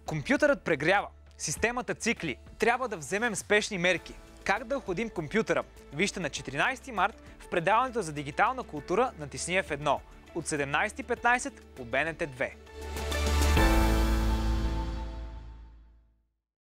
Компютърът прегрява. Системата цикли. Трябва да вземем спешни мерки. Как да охладим компютъра? Вижте на 14 март в предаването за дигитална култура на Тесния F1 от 17:15 по БНТ 2.